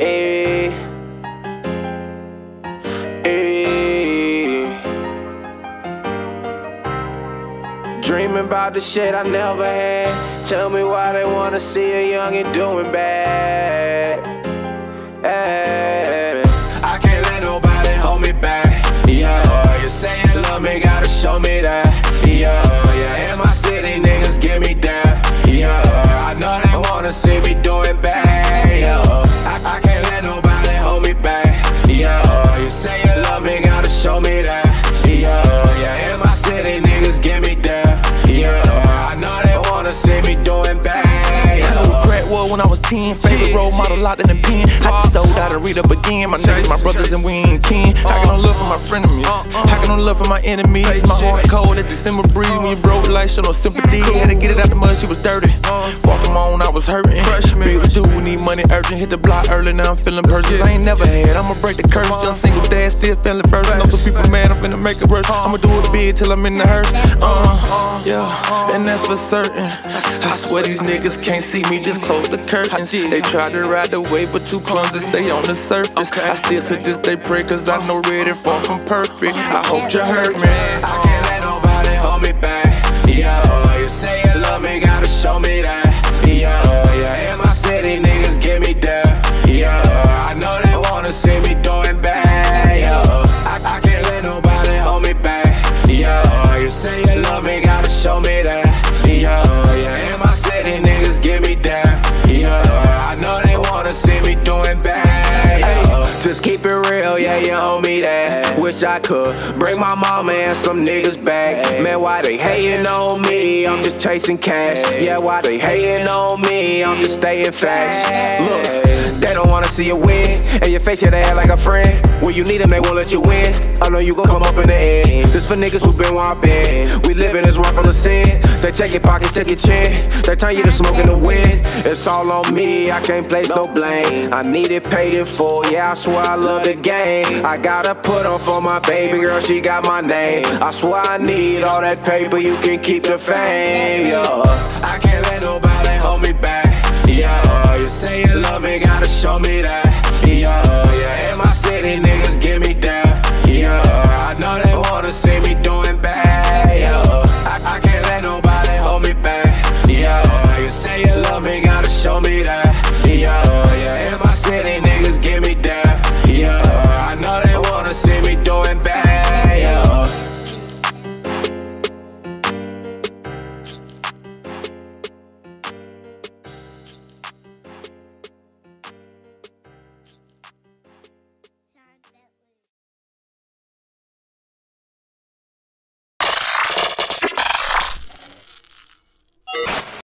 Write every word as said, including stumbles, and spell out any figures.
Ayy, ayy. Dreaming about the shit I never had. Tell me why they wanna see a youngin' doing bad. Ay. I can't let nobody hold me back. Yeah, you say you love me, gotta show me that. Yeah, yeah, in my city, niggas give me that. Yeah, I know they wanna see me doing bad. Yeah, I, I can't let nobody hold me back. Yeah, you say you love me, gotta show me that. Yeah, yeah, in my city, niggas give me that. Yeah, I know they wanna see me doing bad. I know what crack was when I was ten. Favorite role model locked in the pen. I just sold out and read up again. My niggas, my brothers, and we ain't kin. How can I love for my frenemies? How can I love for my enemies? My heart cold at December breeze. When you broke life, show no sympathy. Had to get it out the mud, she was dirty. Far from home, I was hurting. Big dude, we need money urgent. Hit the block early, now I'm feeling purchase. I ain't never had, I'ma break the curse. Young single dad, still feeling first. Know some people mad, I'm finna make it worse. I'ma do it big till I'm in the hurt. Uh, yeah, and that's for certain. I swear these niggas can't see me, just close the curtains. They try to ride the wave, but too clumsy, stay on the surface. I still to this day pray, cause I know red and far from perfect. I hope you heard me. I can't let nobody hold me back. Yeah, you say you love me, gotta show me that. Yeah, yeah, in my city, niggas give me that. Yeah, I know they wanna see me doing bad. Yeah, I, I can't let nobody hold me back. Yeah, you say you love me, gotta show me that. Yeah, yeah, in my city, niggas give me that. Yeah, I know they wanna see me doing bad. Yeah, just keep it real, yeah, you owe me that. Wish I could bring my mama and some niggas back. Man, why they hating on me? I'm just chasing cash. Yeah, why they hating on me? I'm just staying facts. Look, they don't wanna see you win, and your face, yeah, they act like a friend. When you need them, they won't let you win. I know you gon' come up in the end. This for niggas who been where I been. We living this run from the sin. They check your pockets, check your chin. They turn you to smoke in the wind. It's all on me, I can't place no blame. I need it paid in full, yeah, I swear I love the game. I gotta put on for my baby girl, she got my name. I swear I need all that paper, you can keep the fame. Yeah, I can't let nobody hold me back. Yeah, you say you love me, gotta show me that. Yeah, yeah, in my city, niggas give me that. Yeah, I know they wanna see me doing bad. Yeah, I, I can't let nobody hold me back. Yeah, you say you